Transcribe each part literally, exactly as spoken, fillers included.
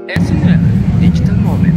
S N L Digital Moment.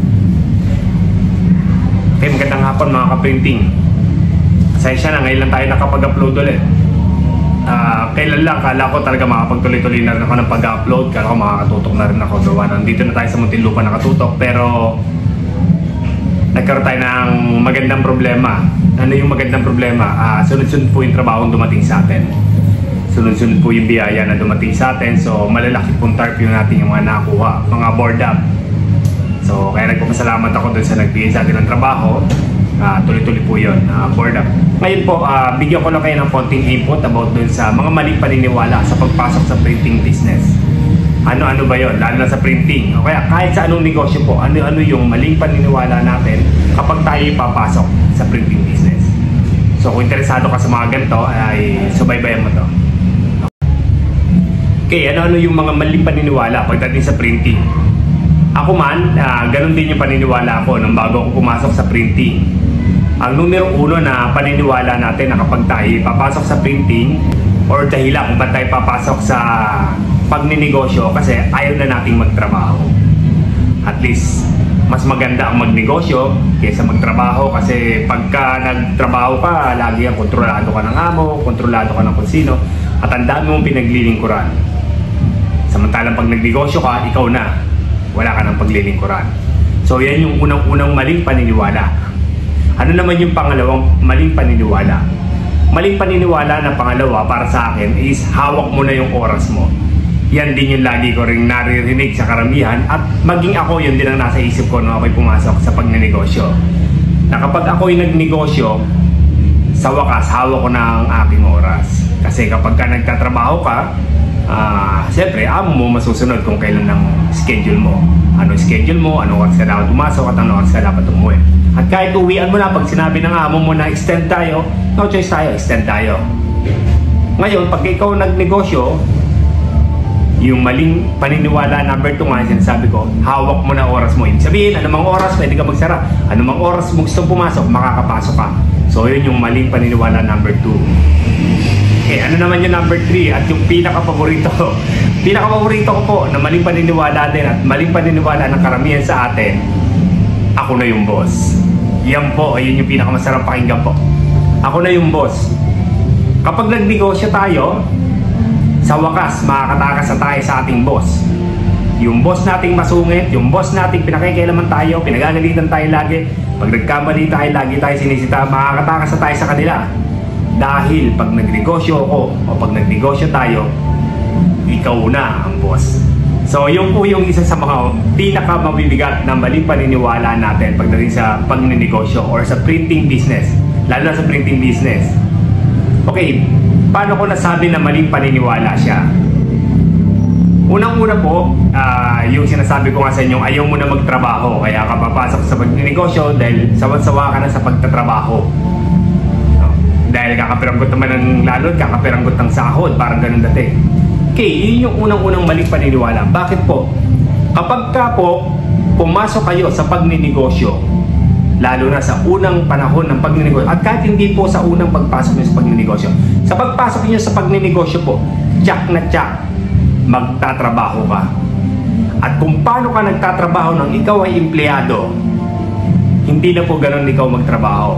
Okay, magandang hapon mga ka-printing. Pasensya na, ngayon lang tayo nakapag-upload ulit. Uh, kailan lang, kala ko talaga makapagtuloy-tuloy na rin ako ng pag-upload. Kala ko makakatutok na rin ako. Gawa nandito na tayo sa Muntinlupa nakatutok. Pero nagkaroon tayo ng magandang problema. Ano yung magandang problema? Uh, sunod-sunod po yung trabaho dumating sa atin. Sunod-sunod po yung biyaya na dumating sa atin. So malalaki pong tarp yung natin yung mga nakuha, mga board up. So kaya nagpapasalamat ako dun sa nagbigay sa atin ng trabaho. Uh, tuloy-tuloy po yun, uh, board up. Ngayon po, uh, bigyan ko lang kayo ng konting input about dun sa mga maling paniniwala sa pagpasok sa printing business. Ano-ano ba yun? Lalo na sa printing. O kaya kahit sa anong negosyo po, ano-ano yung maling paniniwala natin kapag tayo papasok sa printing business. So kung interesado ka sa mga ganito, ay subaybayan mo to. Okay, ano-ano yung mga maling paniniwala pagdating sa printing? Ako man, uh, ganun din yung paniniwala ko nung bago ako pumasok sa printing. Ang numero uno na paniniwala natin na kapag tayo papasok sa printing or dahilan kung ba't tayo papasok sa pagninegosyo kasi ayaw na nating magtrabaho. At least, mas maganda ang magnegosyo kaysa magtrabaho kasi pagka nagtrabaho ka, lagi ang kontrolado ka ng amo, kontrolado ka ng kung sino, at ang dami mong pinaglilingkuran. Samantalang pag nagnegosyo ka, ikaw na, wala ka ng paglilingkuran. So yan yung unang-unang maling paniniwala. Ano naman yung pangalawang maling paniniwala? Maling paniniwala na pangalawa para sa akin is hawak mo na yung oras mo. Yan din yung lagi ko rin naririnig sa karamihan at maging ako yun din ang nasa isip ko nung ako'y pumasok sa pagnenegosyo. Na kapag ako'y nagnegosyo, sa wakas hawak ko na ang aking oras. Kasi kapag ka nagtatrabaho ka, Uh, siyempre, amo mo masusunod kung kailan ang schedule mo. Ano schedule mo, anong oras ka dapat pumasok at anong oras ka dapat umuwi. At kahit uwian mo na, pag sinabi ng amo mo na extend tayo, no choice tayo, extend tayo. Ngayon, pag ikaw nagnegosyo, yung maling paniniwala number two nga, sinasabi ko, hawak mo na oras mo. Ibig sabihin, anumang oras pwede ka magsara. Anumang oras mo gusto pumasok, makakapasok ka. So, yun yung maling paniniwala number two. Okay, ano naman yung number three at yung pinaka-paborito pinaka-paborito ko po na maling paniniwala din at maling paniniwala ng karamihan sa atin, ako na yung boss. Yan po, ayun yung pinaka-masarap pakinggan po. Ako na yung boss. Kapag nagnegosyo tayo, sa wakas, makakatakas na tayo sa ating boss. Yung boss nating masungit, yung boss nating pinakikialaman tayo, pinagagalitan tayo lagi. Pag nagkamali tayo, lagi tayo sinisita, makakatakas na tayo sa kanila. Dahil pag nagnegosyo ako o pag nagnegosyo tayo, ikaw na ang boss. So yun po yung isa sa mga pinaka mabibigat na maling paniniwala natin pagdating sa pagnenegosyo or sa printing business, lalo na sa printing business. Okay, paano ko nasabi na maling paniniwala siya? Unang-una po, uh, yung sinasabi ko nga sa inyo, ayaw mo na magtrabaho kaya ka papasok sa pagnenegosyo dahil sawan-sawa ka na sa pagtatrabaho. Dahil kakapiranggot naman ng lalod, kakapiranggot ng sahod, parang ganun dati. Okay, yun yung unang-unang maling paniniwala. Bakit po? Kapag ka po, pumasok kayo sa pagninegosyo, lalo na sa unang panahon ng pagninegosyo, at kahit hindi po sa unang pagpasok nyo sa pagninegosyo, sa pagpasok nyo sa pagninegosyo po, tsak na tsak, magtatrabaho ka. At kung paano ka nagtatrabaho nang ikaw ay empleyado, hindi na po ganun ikaw magtrabaho.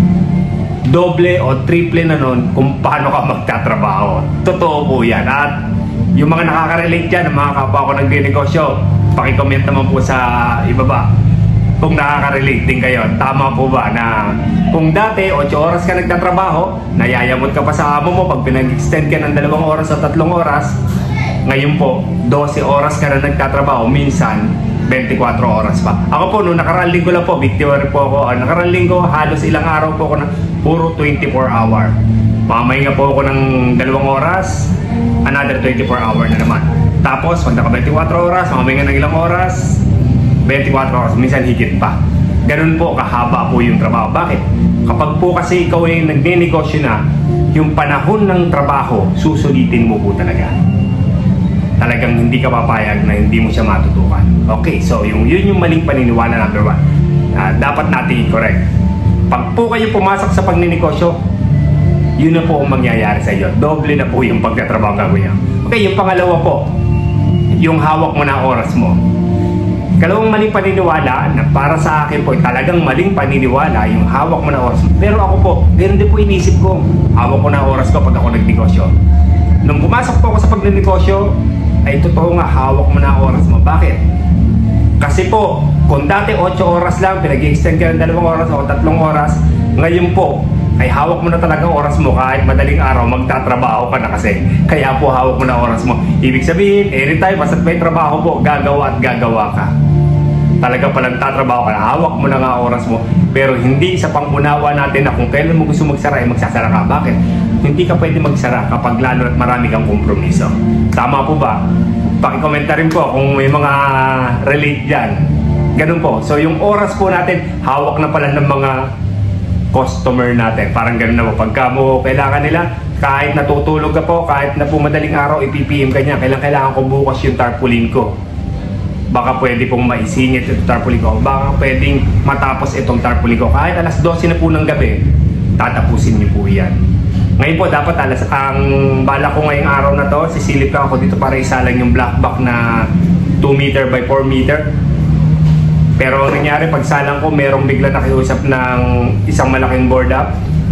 Doble o triple na nun kung paano ka magtatrabaho. Totoo po yan. At yung mga nakaka-relate dyan, mga kapwa ko nagdinegosyo, pakicomment naman po sa ibaba kung nakaka-relate din kayo. Tama po ba na kung dati eight oras ka nagtatrabaho, nayayamot ka pa sa amo mo pag pinag-extend ka ng dalawang oras o tatlong oras, ngayon po twelve oras ka na nagtatrabaho, minsan twenty-four oras pa. Ako po, nung nakaraang linggo lang po, victory po ako. Ang nakaraang linggo, halos ilang araw po ako na puro twenty-four hour. Mamahinga po ako ng dalawang oras, another twenty-four hour na naman. Tapos, pag naka twenty-four oras, mamahinga ng ilang oras, twenty-four oras, minsan higit pa. Ganun po, kahaba po yung trabaho. Bakit? Kapag po kasi ikaw ay nagnenegosyo na, yung panahon ng trabaho, susulitin mo po talaga. Talagang hindi ka papayag na hindi mo siya matutukan. Okay, so yung, yun yung maling paniniwala number one. Uh, dapat natin i-correct. Pag po kayo pumasok sa pagninegosyo, yun na po ang mangyayari sa iyo. Doble na po yung pagtatrabaho gagawin. Okay, yung pangalawa po, yung hawak mo na oras mo. Kalawang maling paniniwala na para sa akin po talagang maling paniniwala yung hawak mo na oras mo. Pero ako po, ganun din po inisip ko. Hawak ko na oras ko pag ako nagnegosyo. Nung pumasok po ako sa pagnenegosyo, ay totoo nga hawak mo na oras mo. Bakit? Kasi po, kung dati eight oras lang, pinag-extend ka ng dalawang oras o tatlong oras, ngayon po, ay hawak mo na talagang oras mo kahit madaling araw magtatrabaho ka na kasi. Kaya po hawak mo na oras mo. Ibig sabihin, anytime, basta't may trabaho po, gagawa at gagawa ka. Talaga palang tatrabaho ka na, hawak mo na nga oras mo. Pero hindi sa pangunawa natin na kung kailan mo gusto magsara, ay magsasara ka. Bakit? Hindi ka pwede magsara kapag lalo at marami kang kompromiso. Tama po ba? Pakikomenta rin po kung may mga relate dyan. Ganun po. So yung oras po natin, hawak na pala ng mga customer natin. Parang ganun na po. Pagka mo kailangan nila, kahit natutulog ka po, kahit na po madaling araw, i-P M ka niya, kailangan kailangan ko bukas yung tarpaulin ko. Baka pwede pong maisingit itong tarpaulin ko. Baka pwedeng matapos itong tarpaulin ko. Kahit alas twelve na po ng gabi, tatapusin niyo po yan. Ngayon po, dapat alas, ang bala ko ngayong araw na to, sisilip lang ako dito para isalang yung black back na two meter by four meter. Pero ang nangyari, pagsalang ko, merong bigla nakiusap ng isang malaking board up.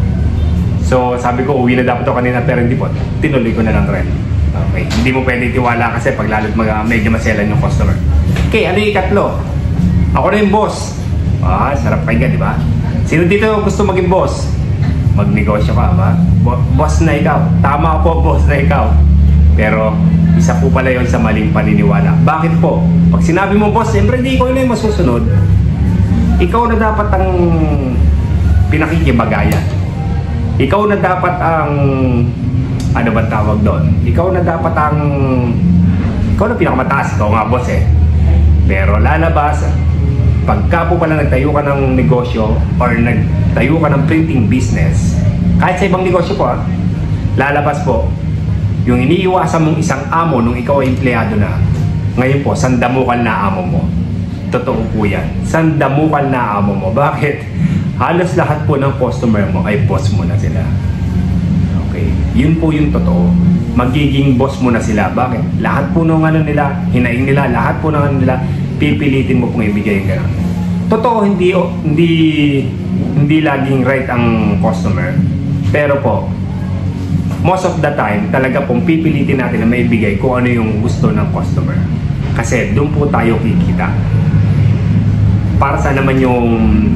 So sabi ko, uwi na dapat ako kanina, pero hindi po. Tinuloy ko na lang rin. Okay. Hindi mo pwede tiwala kasi pag lalo't mag, medyo maselan yung customer. Okay, ano yung ikatlo? Ako na yung boss. Ah, sarap kayo, di ba? Sino dito gusto maging boss? Magnegosyo ka, ba? Bo boss na ikaw. Tama po, boss na ikaw. Pero isa po pala yun sa maling paniniwala. Bakit po? Pag sinabi mo, boss, siyempre hindi ikaw na yung masusunod. Ikaw na dapat ang pinakikibagayan. Ikaw na dapat ang, ano ba tawag doon? Ikaw na dapat ang, ikaw na pinakamataas. Ikaw nga, boss eh. Pero lalabas, pagka po pala nagtayo ka ng negosyo or nagtayo ka ng printing business, kahit sa ibang negosyo po, lalabas po, yung iniiwasan mong isang amo nung ikaw ay empleyado na, ngayon po, sandamukal na amo mo. Totoo po yan. Sandamukal na amo mo. Bakit? Halos lahat po ng customer mo ay boss mo na sila. Okay. Yun po yung totoo. Magiging boss mo na sila. Bakit? Lahat po ng ano nila, hinaing nila, lahat po ng ano nila, pipilitin mo pong ibigay yung gano'n. Totoo, hindi, hindi, hindi laging right ang customer. Pero po, most of the time, talaga pong pipilitin natin na maibigay kung ano yung gusto ng customer. Kasi doon po tayo kikita. Para sa naman yung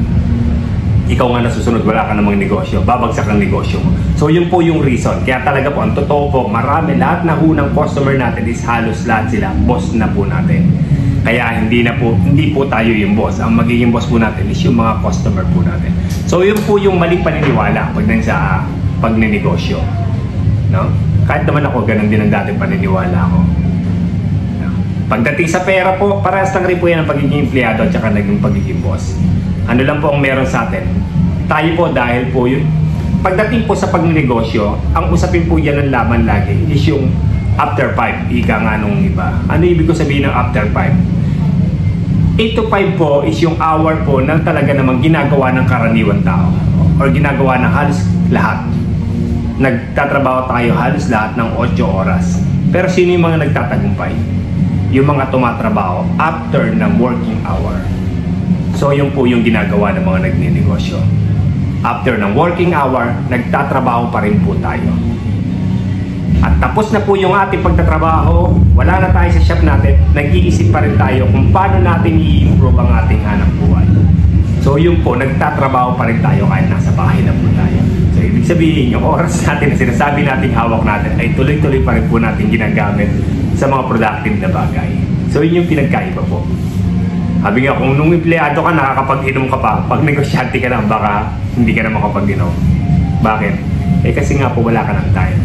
ikaw nga nasusunod, wala ka namang negosyo, babagsak ang negosyo mo. So yun po yung reason. Kaya talaga po, ang totoo po, marami, lahat na unang customer natin is halos lahat sila, boss na po natin. Kaya hindi na po, hindi po tayo yung boss. Ang magiging boss po natin is yung mga customer po natin. So yun po yung maling paniniwala pagdating sa pagnenegosyo. No? Kahit naman ako, ganun din ang dating paniniwala ko. No? Pagdating sa pera po, parehas lang rin po yan ang pagiging empleyado at saka naging pagiging boss. Ano lang po ang meron sa atin? Tayo po dahil po yun. Pagdating po sa pagnegosyo, ang usapin po yan ng laman lagi is yung after five. Ika nga nung iba. Ano ibig ko sabihin ng after five? eight to five po is yung hour po na talaga namang ginagawa ng karaniwang tao or ginagawa ng halos lahat. Nagtatrabaho tayo halos lahat ng eight oras. Pero sino yung mga nagtatagumpay? Yung mga tumatrabaho after ng working hour. So yun po yung ginagawa ng mga nagninegosyo. After ng working hour, nagtatrabaho pa rin po tayo. At tapos na po yung ating pagtatrabaho, wala na tayo sa shop natin, nag-iisip pa rin tayo kung paano natin i-improve ang ating hanap buhay. So yun po, nagtatrabaho pa rin tayo kahit nasa bahay na po tayo. So ibig sabihin, yung oras natin na sinasabi nating hawak natin ay tuloy-tuloy pa rin po natin ginagamit sa mga productive na bagay. So yun yung pinagkaiba po. Sabi nga, kung nung empleyado ka, nakakapag-inom ka pa, pag negosyante ka na, baka hindi ka na makapag-inom. Bakit? Eh kasi nga po wala ka ng time.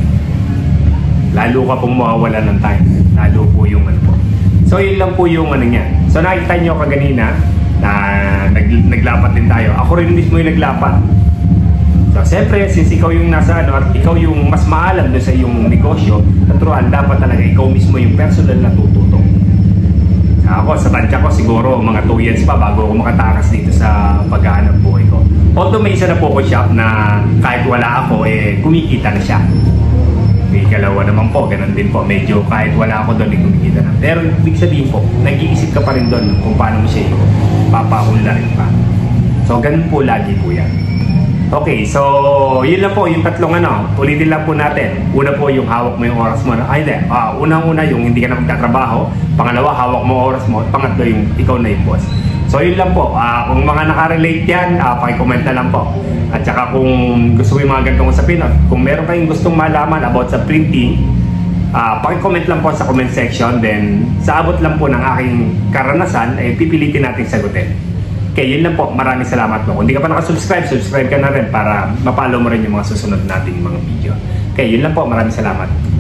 Lalo ka pong mawawala ng time. Lalo po yung ano po. So yun lang po yung ano niya. So nakita nyo kaganina na nag, naglapat din tayo. Ako rin mismo yung naglapat. So siyempre, since ikaw yung nasa ano, at ikaw yung mas maalam doon sa iyong negosyo, natural, dapat talaga ikaw mismo yung personal na tututong. Ako, sa tansya ko siguro mga two years pa bago ako makatakas dito sa paghahanap buhay ko. Although may isa na po ko shop na kahit wala ako, eh kumikita na siya. May ikalawa naman po, ganun din po. Medyo kahit wala ako doon, kumikita na. Pero ibig sabihin po, nag-iisip ka pa rin doon kung paano mo siya papaunlarin pa. So, ganun po lagi po yan. Okay, so yun lang po, yung tatlong ano, ulitin lang po natin. Una po yung hawak mo yung oras mo. Ay, hindi. Uh, Unang-una yung hindi ka na magtatrabaho. Pangalawa, hawak mo oras mo. Pangatlo, yung ikaw na yung boss. So yun lang po. Uh, kung mga nakarelate yan, uh, pakicomment na lang po. At saka kung gusto mo yung mga ganitong usapin, at kung meron kayong gustong malaman about sa printing, uh, pakicomment lang po sa comment section. Then, sa abot lang po ng aking karanasan, ay pipilitin natin sagutin. Okay, yun lang po. Maraming salamat po. Kung di ka pa nakasubscribe, subscribe ka na rin para mapalo mo rin yung mga susunod nating mga video. Okay, yun lang po. Maraming salamat.